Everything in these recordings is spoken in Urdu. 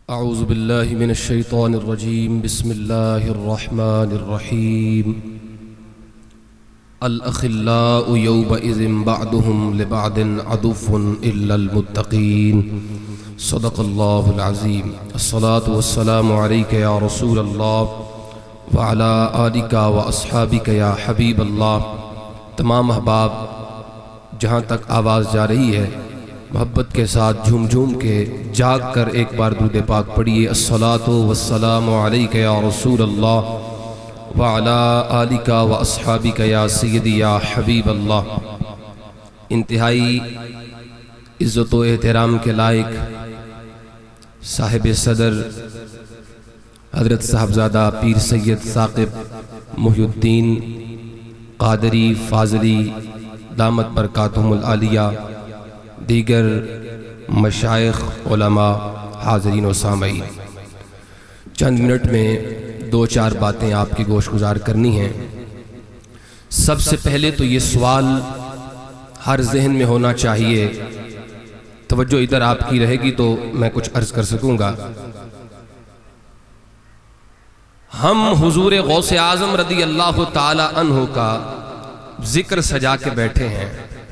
اعوذ باللہ من الشیطان الرجیم بسم اللہ الرحمن الرحیم الاخلاء یومئذ بعضهم لبعض عدو الا المتقین صدق اللہ العظیم الصلاة والسلام علیک یا رسول اللہ وعلی آلک واصحابک یا حبیب اللہ۔ تمام احباب، جہاں تک آواز جا رہی ہے محبت کے ساتھ جھوم جھوم کے جاگ کر ایک بار درود پاک پڑھیے۔ الصلاۃ والسلام علیک یا رسول اللہ وعلی آلک واصحابک یا سیدی یا حبیب اللہ۔ انتہائی عزت و احترام کے لائق صاحب صدر حضرت صاحبزادہ پیر سید ثاقب محی الدین قادری فاضلی دامت برکاتہم العالیہ، دیگر مشائخ علماء، حاضرین و سامعین، چند منٹ میں دو چار باتیں آپ کی گوش گزار کرنی ہیں۔ سب سے پہلے تو یہ سوال ہر ذہن میں ہونا چاہیے، توجہ ادھر آپ کی رہے گی تو میں کچھ عرض کر سکوں گا۔ ہم حضور غوث اعظم رضی اللہ تعالی عنہ کا ذکر سجا کے بیٹھے ہیں۔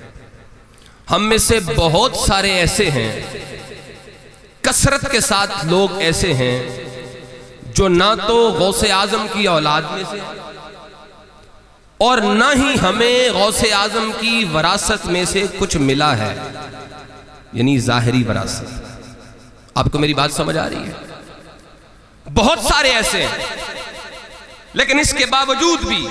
ہم میں سے بہت سارے ایسے ہیں، کثرت کے ساتھ لوگ ایسے ہیں جو نہ تو غوث اعظم کی اولاد میں سے اور نہ ہی ہمیں غوث اعظم کی وراثت میں سے کچھ ملا ہے، یعنی ظاہری وراثت۔ آپ کو میری بات سمجھ آ رہی ہے؟ بہت سارے ایسے ہیں، لیکن اس کے باوجود بھی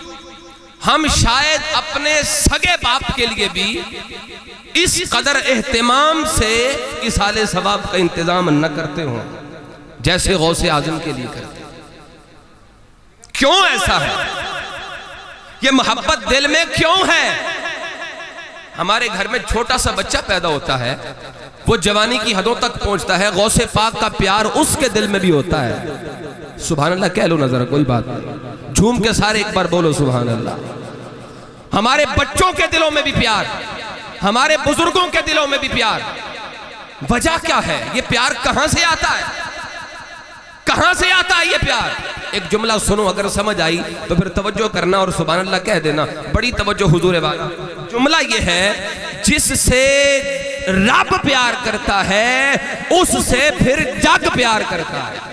ہم شاید اپنے سگے باپ کے لیے بھی اس قدر اہتمام سے اصال ثواب کا انتظام نہ کرتے ہوں جیسے غوث اعظم کے لیے کرتے ہیں۔ کیوں ایسا ہے؟ یہ محبت دل میں کیوں ہے؟ ہمارے گھر میں چھوٹا سا بچہ پیدا ہوتا ہے، وہ جوانی کی حدوں تک پہنچتا ہے، غوث پاک کا پیار اس کے دل میں بھی ہوتا ہے۔ سبحان اللہ کہہ لو نظر، کوئی بات نہیں، جھوم کے سارے ایک بار بولو سبحان اللہ۔ ہمارے بچوں کے دلوں میں بھی پیار، ہمارے بزرگوں کے دلوں میں بھی پیار۔ وجہ کیا ہے؟ یہ پیار کہاں سے آتا ہے؟ کہاں سے آتا ہے یہ پیار؟ ایک جملہ سنو، اگر سمجھ آئی تو پھر توجہ کرنا اور سبحان اللہ کہہ دینا، بڑی توجہ حضور والا۔ جملہ یہ ہے، جس سے رب پیار کرتا ہے اس سے پھر جگ پیار کرتا ہے۔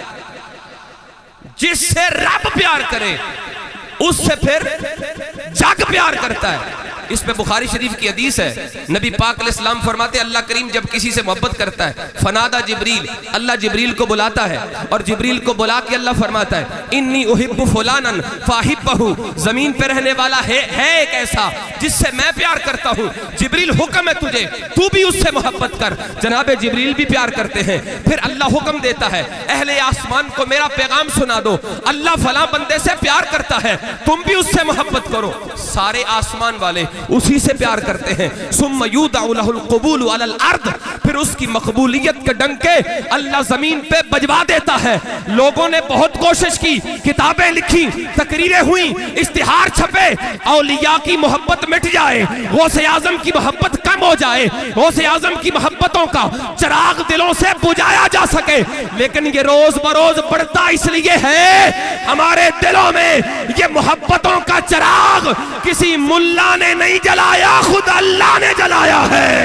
جس سے رب پیار کرے اس سے پھر جگ پیار کرتا ہے۔ اس پہ بخاری شریف کی حدیث ہے، نبی پاک علیہ السلام فرماتے ہیں اللہ کریم جب کسی سے محبت کرتا ہے، فنادہ جبریل، اللہ جبریل کو بلاتا ہے اور جبریل کو بلا کے اللہ فرماتا ہے انی احب فلانا فاحبہ، زمین پہ رہنے والا ہے ایک ایسا جس سے میں پیار کرتا ہوں، جبریل حکم ہے تجھے، تو بھی اس سے محبت کر۔ جناب جبریل بھی پیار کرتے ہیں، پھر اللہ حکم دیتا ہے اہل آسمان کو میرا پیغام سنا دو، اللہ فلاں بندے سے پیار کرتا ہے، تم بھی اس سے محبت کرو۔ سارے آسمان والے اسی سے پیار کرتے ہیں۔ ثم یودع لہ القبول علی الارض، پھر اس کی مقبولیت کے ڈنکے اللہ زمین پہ بجوا دیتا ہے۔ لوگوں نے بہت کوشش کی، کتابیں لکھی، تقریریں ہوئیں، اشتہار چھپے، اولیاء کی محبت مٹ جائے، غوث اعظم کی محبت کم ہو جائے، غوث اعظم کی محبتوں کا چراغ دلوں سے بجھایا جا سکے، لیکن یہ روز بروز بڑھتا اس لیے ہے ہمارے دلوں میں یہ محبتوں کا چراغ کسی ملا نے نہیں جلایا، خود اللہ نے جلایا ہے۔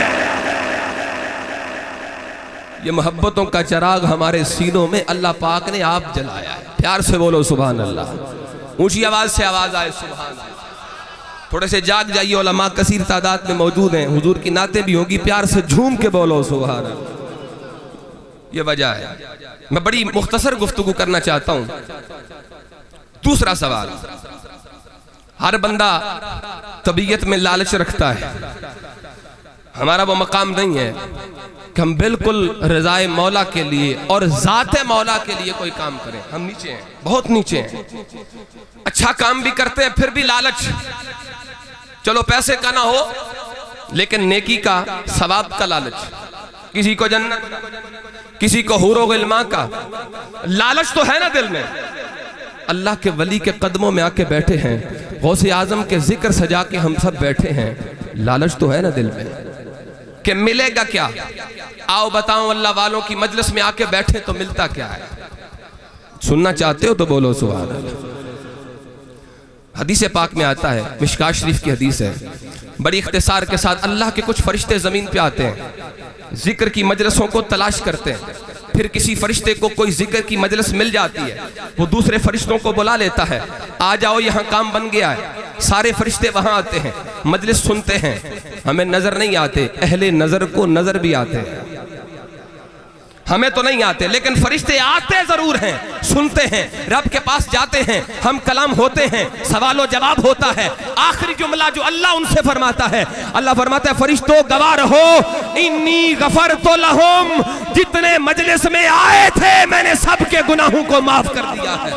یہ محبتوں کا چراغ ہمارے سینوں میں اللہ پاک نے آپ جلایا ہے۔ پیار سے بولو سبحان اللہ، اونچی آواز سے آواز آئے سبحان اللہ۔ تھوڑے سے جاگ جائیے، علماء کثیر تعداد میں موجود ہیں، حضور کی نعتیں بھی ہوگی، پیار سے جھوم کے بولو سبحان اللہ۔ یہ وجہ ہے، میں بڑی مختصر گفتگو کرنا چاہتا ہوں۔ دوسرا سوال، ہر بندہ طبیعت میں لالچ رکھتا ہے، ہمارا وہ مقام نہیں ہے کہ ہم بالکل رضائے مولا کے لیے اور ذات مولا کے لیے کوئی کام کریں۔ ہم نیچے ہیں، بہت نیچے ہیں، اچھا کام بھی کرتے ہیں پھر بھی لالچ، چلو پیسے کا نہ ہو لیکن نیکی کا، ثواب کا لالچ، کسی کو جنت، کسی کو حور و غلمان کا لالچ تو ہے نا دل میں۔ اللہ کے ولی کے قدموں میں آ کے بیٹھے ہیں، غوث اعظم کے ذکر سجا کے ہم سب بیٹھے ہیں، لالچ تو ہے نا دل میں۔ کہ ملے گا کیا؟ آؤ بتاؤں اللہ والوں کی مجلس میں آ کے بیٹھے تو ملتا کیا ہے؟ سننا چاہتے ہو تو بولو سبحان اللہ۔ حدیث پاک میں آتا ہے، مشکاہ شریف کی حدیث ہے، بڑی اختصار کے ساتھ اللہ کے کچھ فرشتے زمین پہ آتے ہیں، ذکر کی مجلسوں کو تلاش کرتے ہیں، پھر کسی فرشتے کو کوئی ذکر کی مجلس مل جاتی ہے، وہ دوسرے فرشتوں کو بلا لیتا ہے، آ جاؤ یہاں کام بن گیا ہے۔ سارے فرشتے وہاں آتے ہیں، مجلس سنتے ہیں، ہمیں نظر نہیں آتے، اہل نظر کو نظر بھی آتے ہیں، ہمیں تو نہیں آتے، لیکن فرشتے آتے ضرور ہیں، سنتے ہیں، رب کے پاس جاتے ہیں، ہم کلام ہوتے ہیں، سوال و جواب ہوتا ہے۔ آخری جملہ جو اللہ ان سے فرماتا ہے، اللہ فرماتا ہے فرشتوں گواہ رہو، انی غفرت لہم، جتنے مجلس میں آئے تھے میں نے سب کے گناہوں کو معاف کر دیا ہے۔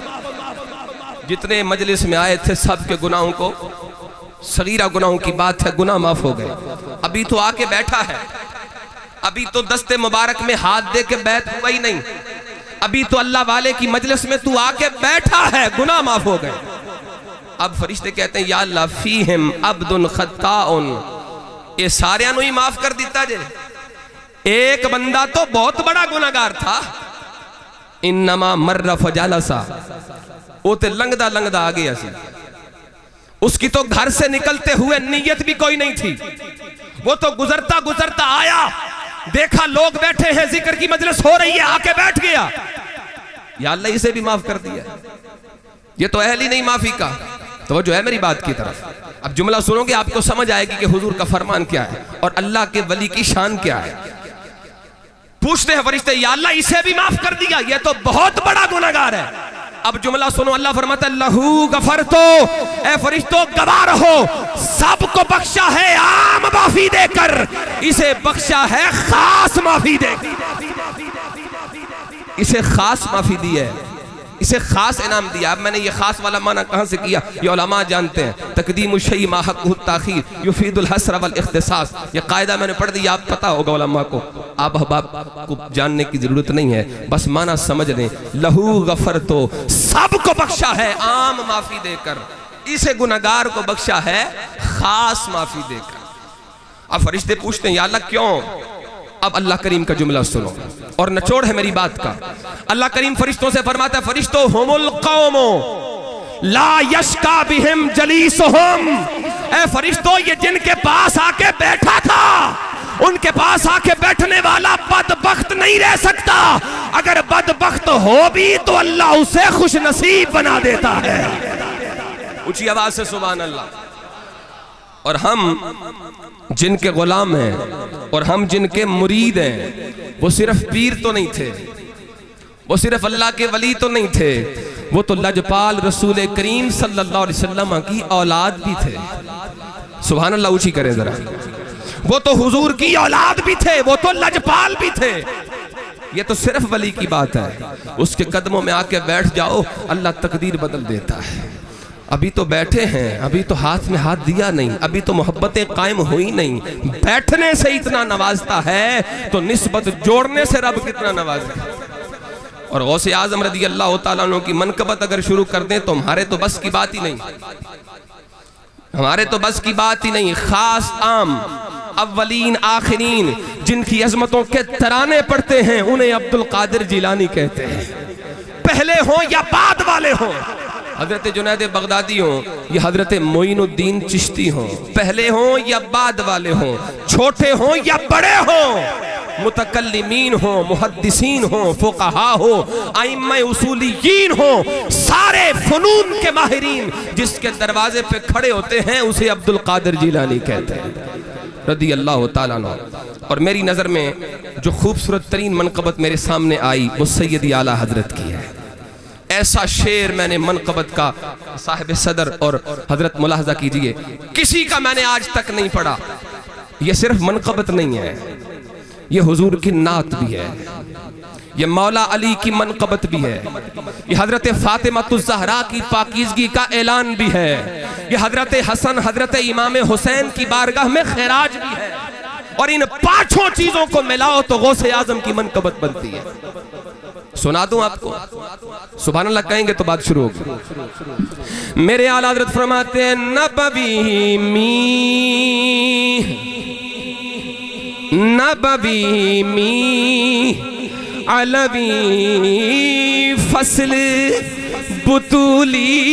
جتنے مجلس میں آئے تھے سب کے گناہوں کو، صغیرہ گناہوں کی بات ہے، گناہ معاف ہو گئے۔ ابھی تو آ کے بیٹھا ہے، ابھی تو دست مبارک میں ہاتھ دے کے بیعت ہوا ہی نہیں، ابھی تو اللہ والے کی مجلس میں تو آ کے بیٹھا ہے، گناہ معاف ہو گئے۔ اب فرشتے کہتے ہیں یا اللہ فیہم عبد خطاؤن، یہ سارے انہوں ہی معاف کر دیتا جے، ایک بندہ تو بہت بڑا گناہگار تھا، انما مر فجالسا، وہ تے لنگدہ لنگدہ آگے ایسی، اس کی تو گھر سے نکلتے ہوئے نیت بھی کوئی نہیں تھی، وہ تو گزرتا گزرتا آیا، دیکھا لوگ بیٹھے ہیں، ذکر کی مجلس ہو رہی ہے، آ کے بیٹھ گیا، یا اللہ اسے بھی معاف کر دیا، یہ تو اہل ہی نہیں معافی کا۔ توجہ ہے میری بات کی طرف، اب جملہ سنو گے آپ کو سمجھ آئے گی کہ حضور کا فرمان کیا ہے اور اللہ کے ولی کی شان کیا ہے۔ پوچھتے ہیں فرشتے یا اللہ اسے بھی معاف کر دیا، یہ تو بہت بڑا گناہگار ہے۔ اب جملہ سنو، اللہ فرماتا ہے لہو غفرتو، اے فرشتوں گواہ رہو، سب کو بخشا ہے عام معافی دے کر، اسے بخشا ہے خاص معافی دے کر، اسے خاص معافی دی ہے، اسے خاص انعام دیا۔ اب میں نے یہ خاص والا معنی کہاں سے کیا؟ یہ علماء جانتے ہیں، تقدیم الشیء ما حقہ التاخیر یفید الحصر والاختصاص، یہ قاعدہ میں نے پڑھ دیا، آپ پتہ ہوگا علماء کو، آپ احباب کو جاننے کی ضرورت نہیں ہے، بس معنی سمجھ لیں، لہو غفرتو، سب کو بخشا ہے عام معافی دے کر، اسے گناہگار کو بخشا ہے خاص معافی دے کر۔ اب فرشتے پوچھتے ہیں یا اللہ کیوں؟ اب اللہ کریم کا جملہ سنو اور نچوڑ ہے میری بات کا۔ اللہ کریم فرشتوں سے فرماتا ہے فرشتوں ہم القوم لا یشکا بہم جلیسہم، اے فرشتوں یہ جن کے پاس آ کے بیٹھا تھا، ان کے پاس آ کے بیٹھنے والا بدبخت نہیں رہ سکتا، اگر بدبخت ہو بھی تو اللہ اسے خوش نصیب بنا دیتا ہے۔ اونچی آواز سے سبحان اللہ۔ اور ہم جن کے غلام ہیں اور ہم جن کے مرید ہیں، وہ صرف پیر تو نہیں تھے، وہ صرف اللہ کے ولی تو نہیں تھے، وہ تو لجپال رسول کریم صلی اللہ علیہ وسلم کی اولاد بھی تھے۔ سبحان اللہ اونچی کریں ذرا، وہ تو حضور کی اولاد بھی تھے، وہ تو لجپال بھی تھے۔ یہ تو صرف ولی کی بات ہے، اس کے قدموں میں آ کے بیٹھ جاؤ، اللہ تقدیر بدل دیتا ہے۔ ابھی تو بیٹھے ہیں، ابھی تو ہاتھ میں ہاتھ دیا نہیں، ابھی تو محبتیں قائم ہوئی نہیں، بیٹھنے سے اتنا نوازتا ہے تو نسبت جوڑنے سے رب کتنا نوازتا ہے۔ اور غوث اعظم رضی اللہ تعالیٰ عنہ کی منقبت اگر شروع کر دیں تو ہمارے تو بس کی بات ہی نہیں، ہمارے تو بس کی بات ہی نہیں۔ خاص عام اولین آخرین جن کی عظمتوں کے ترانے پڑھتے ہیں انہیں عبدالقادر جیلانی کہتے ہیں، پہلے ہوں یا بعد والے ہوں، حضرت جنید بغدادی ہوں یا حضرت معین الدین چشتی ہوں، پہلے ہوں یا بعد والے ہوں، چھوٹے ہوں یا بڑے ہوں، متکلمین ہوں، محدثین ہوں، فقہا ہوں، ائمہ اصولیین ہوں، سارے فنون کے ماہرین جس کے دروازے پہ کھڑے ہوتے ہیں اسے عبدالقادر جیلانی کہتے ہیں رضی اللہ تعالیٰ عنہ۔ اور میری نظر میں جو خوبصورت ترین منقبت میرے سامنے آئی وہ سیدی اعلیٰ حضرت کی ہے۔ ایسا شعر میں نے منقبت کا صاحب صدر اور حضرت ملاحظہ کیجئے، کسی کا میں نے آج تک نہیں پڑھا۔ یہ صرف منقبت نہیں ہے، یہ حضور کی نعت بھی ہے، یہ مولا علی کی منقبت بھی ہے، یہ حضرت فاطمہ الزہرا کی پاکیزگی کا اعلان بھی ہے، یہ حضرت حسن حضرت امام حسین کی بارگاہ میں خراج بھی ہے، اور ان پانچوں چیزوں کو ملاؤ تو غوث اعظم کی منقبت بنتی ہے۔ سنا دوں آپ کو، سبحان اللہ کہیں گے تو بات شروع ہوگی۔ میرے اعلیٰ حضرت فرماتے ہیں نبوی می نبوی می علوی فصل بطولی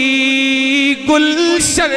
گلشن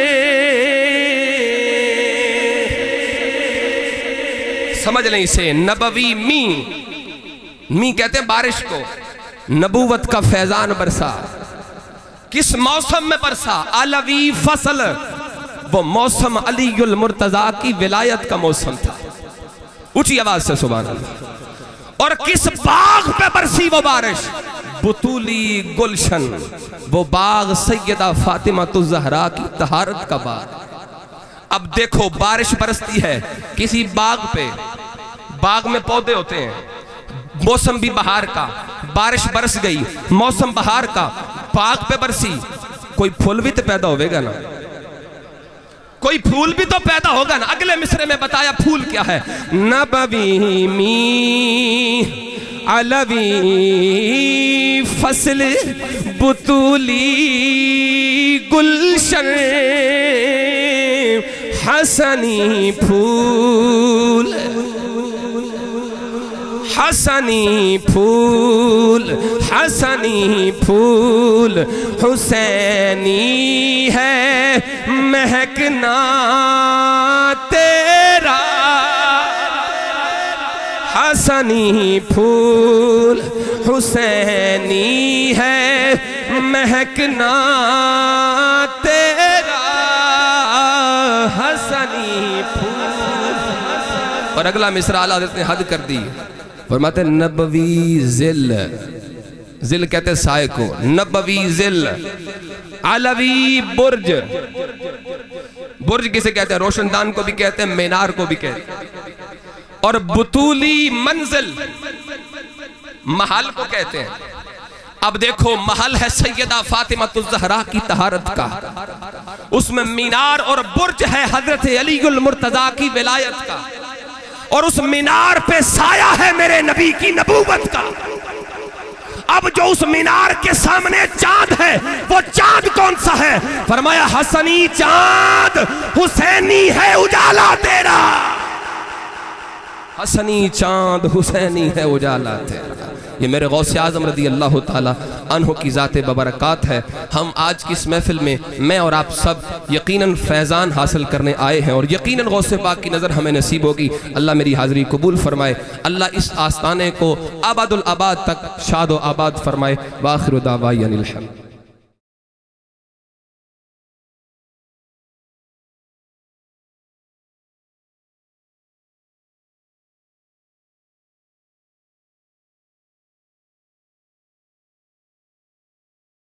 سمجھ لیں اسے نبوی می کہتے ہیں بارش کو نبوت کا فیضان برسا کس موسم میں برسا علوی فصل وہ موسم علی المرتضیٰ کی ولایت کا موسم تھا اونچی آواز سے سبحان اللہ اور کس باغ پہ برسی وہ بارش بطولی گلشن وہ باغ سیدہ فاطمہ الزہرا کی طہارت کا باغ اب دیکھو بارش برستی ہے کسی باغ پہ باغ میں پودے ہوتے ہیں موسم بھی بہار کا بارش برس گئی موسم بہار کا باغ پہ برسی کوئی پھول بھی تو پیدا ہوئے گا نا کوئی پھول بھی تو پیدا ہوگا نا اگلے مصرے میں بتایا پھول کیا ہے نبوی می علوی فصل بطولی گلشن حسنی پھول حسنی پھول حسنی پھول حسینی ہے مہکنا تیرا حسنی پھول حسینی ہے مہکنا تیرا حسنی پھول اور اگلا مصرع اعلیٰ حضرت نے حد کر دی فرماتے ہیں نبوی ذل ذل کہتے ہیں سائے کو نبوی ذل علوی برج برج کسے کہتے ہیں روشن دان کو بھی کہتے ہیں مینار کو بھی کہتے ہیں اور بطولی منزل محل کو کہتے ہیں اب دیکھو محل ہے سیدہ فاطمہ الزہرا کی طہارت کا اس میں مینار اور برج ہے حضرت علی المرتضیٰ کی ولایت کا اور اس مینار پہ سایہ ہے میرے نبی کی نبوت کا اب جو اس مینار کے سامنے چاند ہے وہ چاند کون سا ہے فرمایا حسنی چاند حسینی ہے اجالا تیرا حسنی چاند حسینی ہے اجالا تیرا یہ میرے غوث اعظم رضی اللہ تعالی عنہ کی ذات ببرکات ہے ہم آج کی اس محفل میں میں اور آپ سب یقیناً فیضان حاصل کرنے آئے ہیں اور یقیناً غوث پاک کی نظر ہمیں نصیب ہوگی اللہ میری حاضری قبول فرمائے اللہ اس آستانے کو آباد الآباد تک شاد و آباد فرمائے وآخر دعوانا الحمد